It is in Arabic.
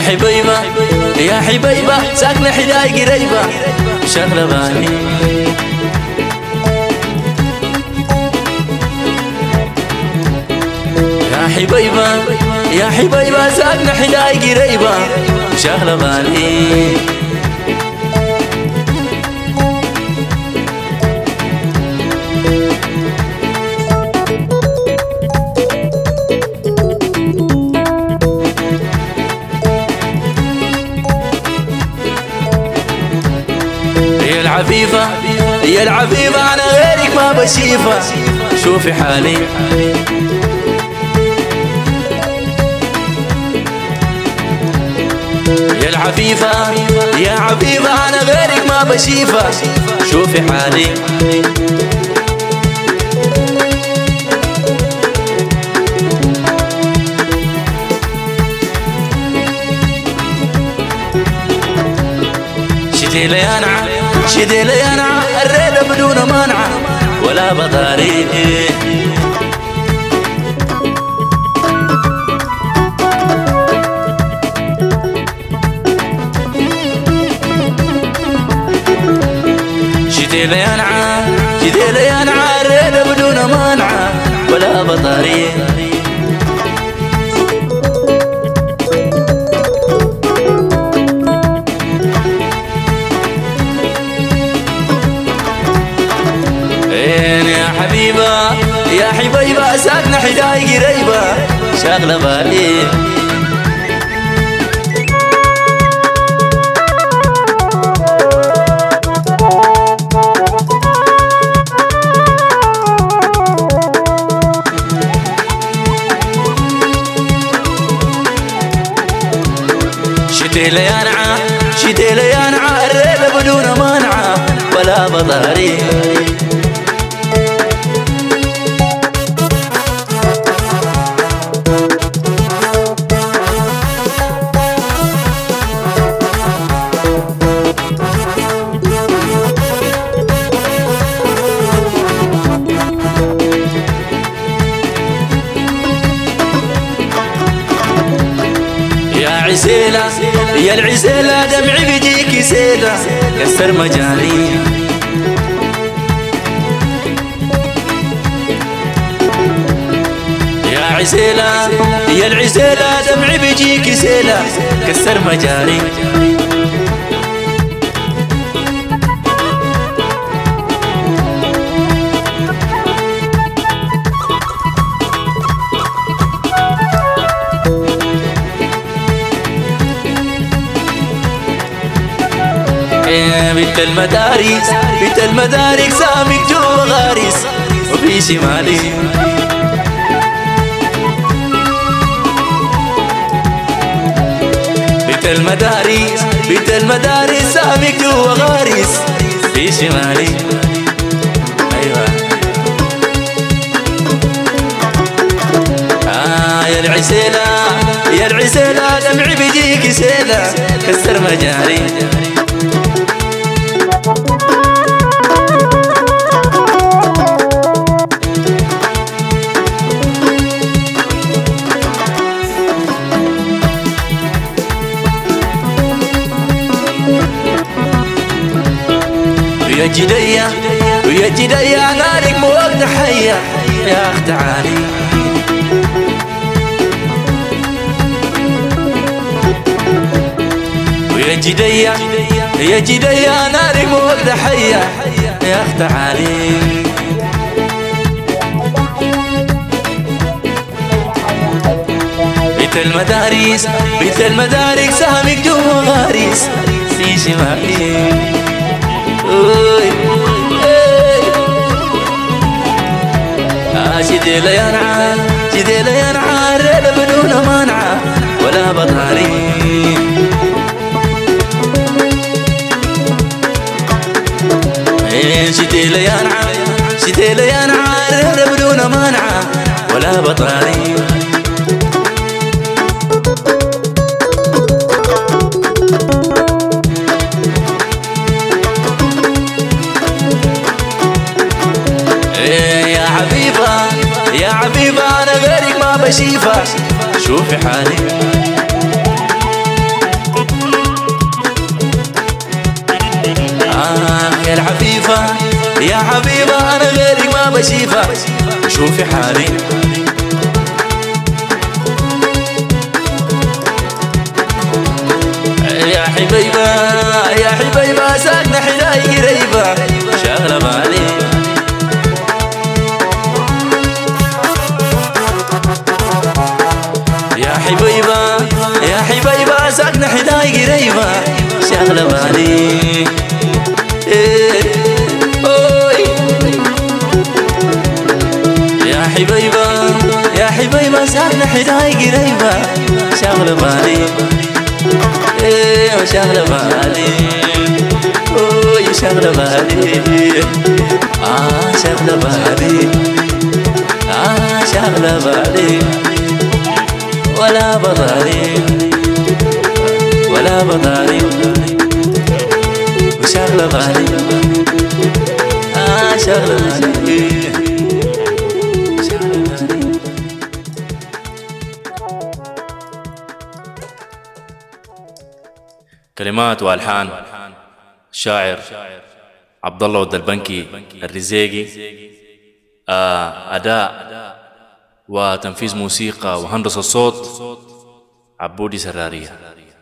حبيبة يا حبيبة ساكنة حداي قريبة شغلة بالي. يا حبيبة يا حبيبة ساكنة حداي قريبة شغلة بالي. العفيفة يا العفيفة أنا غيرك ما بشيفة شوفي حالي. يا العفيفة يا عفيفة أنا غيرك ما بشيفة شوفي حالي. شديلة يا نعم شديلة يا نعم الريدة بدون مانعة ولا بطاري. شديلة يا نعم شديلة يا نعم الريدة بدون مانعة ولا بطاري. يا حبيبة ساكنة حداي قريبة شغلة بالي. شديلة يا نعم شديلة يا نعم الريبة بدون مانعة ولا بطاري. عسيلة يا العسيلة دمعي بيجيك سيلة كسر مجاني. يا عسيلة يا العسيلة دمعي بيجيك سيلة كسر مجاني. بنت المدارس بنت المدارس سامك جوا غارس وفي شمالي. بنت المدارس بنت المدارس سامك جوا غارس في شمالي. ايوه يا العسيلة يا العسيلة دمعي بيجيك سيلة كسر مجاري. ويا جدية ويا جدية نارك مو وقت حية يا أخت تعالي. ويا جدية يا جدية نارك مو وقت حية يا أخت تعالي. بيت المدارس بيت المدارس سامك جوا غارس في شمالي. شديلة يا نعم شديلة يا نعم الريدة بدون مانعة ولا بطاري. شديلة يا نعم شديلة يا نعم الريدة بدون مانعة ولا بطاري. يا حبيبة أنا غيرك ما بشيفة شوفي حالي. حفيفة يا حبيبة أنا غيرك ما بشيفة شوفي حالي يا حبيبة يا حبيبة ساكنة حداي قريبة شاغلة بالي يا حبيبة يا حبيبة ساكنة حداي قريبة شاغلة بالي يا حبيبة يا حبيبة ساكنة حداي قريبة شاغلة بالي شاغلة بالي شاغلة بالي شاغلة بالي شاغلة بالي ولا بضاري ولا بضاري وشاغلة بالي شاغلة بالي شاغلة بالي. كلمات والحان شاعر عبد الله الدلبنكي الرزيقي، اداء وتنفيذ موسيقى وهندسه الصوت عبودي سراريه.